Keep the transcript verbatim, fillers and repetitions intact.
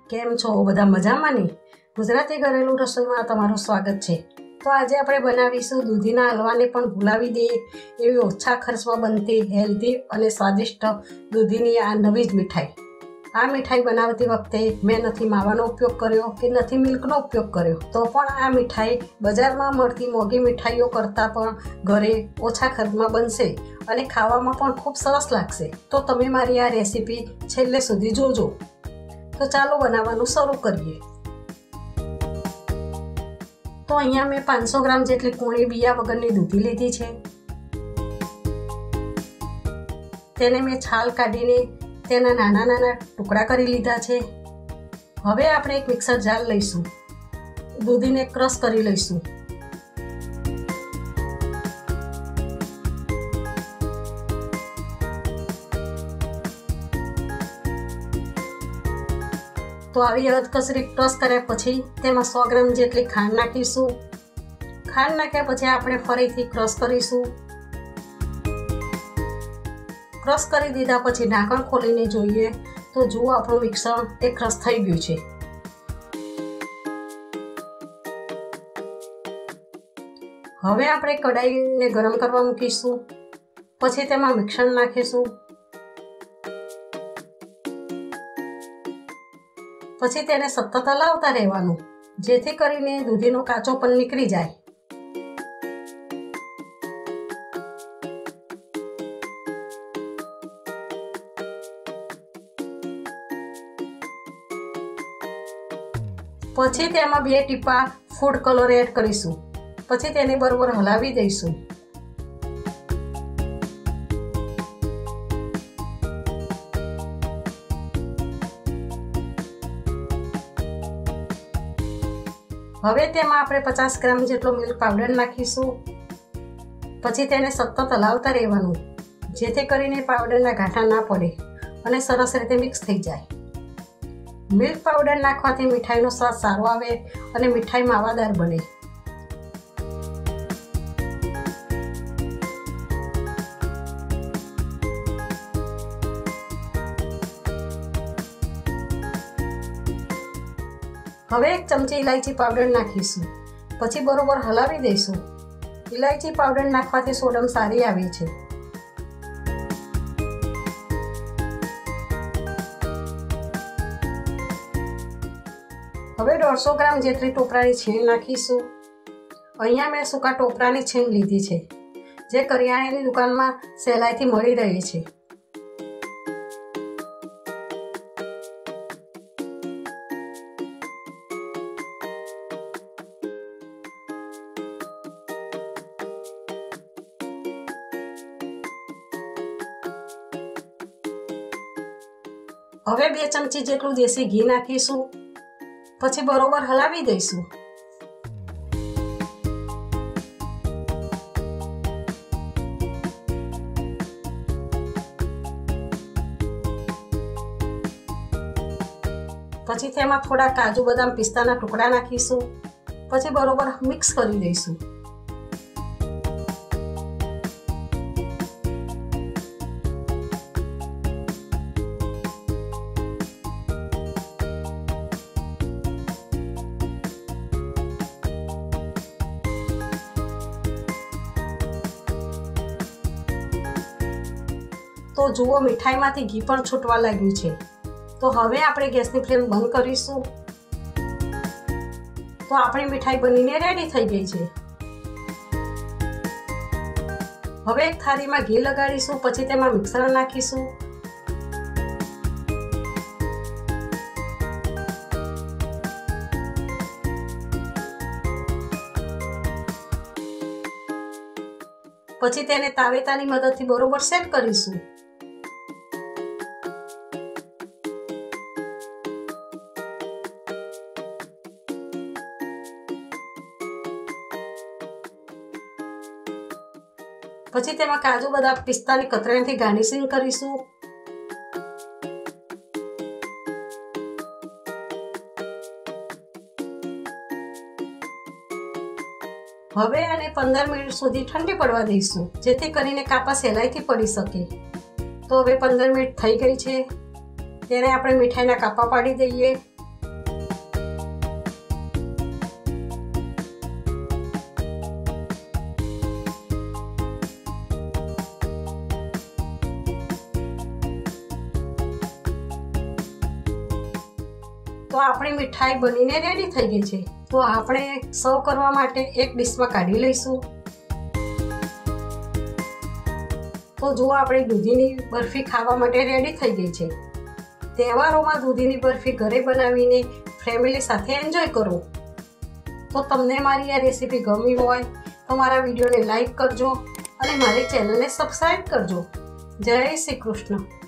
કેમ છો બધા મજામાં ને? ગુજરાતી ઘરેલું રસોઈમાં તમારું સ્વાગત છે। તો આજે આપણે બનાવીશું દૂધીના હલવાને પણ ભૂલાવી દે એવી ઓછા ખર્ચમાં બનતી હેલ્ધી અને સ્વાદિષ્ટ દૂધીની આ નવી જ મીઠાઈ। આ મીઠાઈ બનાવતી વખતે મેં નથી માવાનો ઉપયોગ કર્યો કે નથી મિલ્કનો ઉપયોગ કર્યો, તો પણ આ મીઠાઈ બજારમાં મળતી મોંઘી મીઠાઈઓ કરતાં પણ ઘરે ઓછા ખર્ચમાં બનશે અને ખાવામાં પણ ખૂબ સરસ લાગશે। તો તમે મારી આ રેસીપી છેલ્લે સુધી જોજો। તો ચાલો બનાવવાનું શરૂ કરીએ। તો અહીંયા મેં પાંચસો ગ્રામ જેટલી કૂણી બિયા વગરની દૂધી લીધી છે। તેને મેં છાલ કાઢીને તેના નાના નાના ટુકડા કરી લીધા છે। હવે આપણે એક મિક્સર જાર લઈશું, દૂધીને ક્રશ કરી લઈશું। તો આવી અધકચરી ક્રશ કર્યા પછી તેમાં સો ગ્રામ જેટલી ખાંડ નાખીશું। ખાંડ નાખ્યા પછી આપણે ફરીથી ક્રશ કરીશું। ક્રશ કરી દીધા પછી ઢાંકણ ખોલીને જોઈએ તો જુઓ આપણું મિશ્રણ એ ક્રશ થઈ ગયું છે। હવે આપણે કઢાઈને ગરમ કરવા મૂકીશું, પછી તેમાં મિશ્રણ નાખીશું। પછી તેને સતત હલાવતા રહેવાનું, જેથી કરીને દૂધીનો કાચો પણ નીકળી જાય। પછી તેમાં બે ટીપા ફૂડ કલર એડ કરીશું, પછી તેને બરોબર હલાવી દઈશું। હવે તેમાં આપણે પચાસ ગ્રામ જેટલો મિલ્ક પાવડર નાખીશું, પછી તેને સતત હલાવતા રહેવાનું, જેથી કરીને પાવડરના ગાંઠા ના પડે અને સરસ રીતે મિક્સ થઈ જાય। મિલ્ક પાવડર નાખવાથી મીઠાઈનો સ્વાદ સારો આવે અને મીઠાઈ માવાદાર બને। હવે એક ચમચી ઇલાયચી પાવડર નાખીશું, પછી બરોબર હલાવી દઈશું। ઇલાયચી પાવડર નાખવાથી સોડમ સારી આવે છે। હવે દોઢસો ગ્રામ જેટલી ટોપરાની છીણ નાખીશું। અહીંયા મેં સૂકા ટોપરાની છીણ લીધી છે, જે કરિયાણાની દુકાનમાં સહેલાઈથી મળી રહી છે। હવે બે ચમચી જેટલું દેશી ઘી નાખીશું, પછી બરોબર હલાવી દઈશું। પછી તેમાં થોડા કાજુ બદામ પિસ્તાના ટુકડા નાખીશું, પછી બરોબર મિક્સ કરી દઈશું। તો જુઓ મીઠાઈમાંથી ઘી પણ છૂટવા લાગ્યું છે। તો હવે આપણે ગેસની ફ્લેમ બંધ કરીશું। તો આપણી મીઠાઈ બનીને રેડી થઈ ગઈ છે। હવે એક થાળીમાં ઘી લગાડીશું, પછી તેમાં મિશ્રણ નાખીશું। પછી તેને તાવેતાની મદદથી બરોબર સેટ કરીશું। પછી તેમાં કાજુ બદામ પિસ્તાની કતરાણીથી ગાર્નિશિંગ કરીશું। હવે આને પંદર મિનિટ સુધી ઠંડી પડવા દઈશું, જેથી કરીને કાપા સહેલાઈથી પડી શકે। તો હવે પંદર મિનિટ થઈ ગઈ છે, તેને આપણે મીઠાઈના કાપા પાડી દઈએ। તો આપણી મીઠાઈ બનીને રેડી થઈ ગઈ છે. તો આપણે સર્વ કરવા માટે એક ડીશમાં કાઢી લઈશું. તો જુઓ, આપણી દૂધીની બરફી ખાવા માટે રેડી થઈ ગઈ છે. તહેવારોમાં દૂધીની બરફી ઘરે બનાવીને ફેમિલી સાથે એન્જોય કરો. તો તમને મારી આ રેસીપી ગમી હોય તો મારા વિડીયોને લાઈક કરજો અને મારી ચેનલને સબસ્ક્રાઈબ કરજો. જય શ્રી કૃષ્ણ.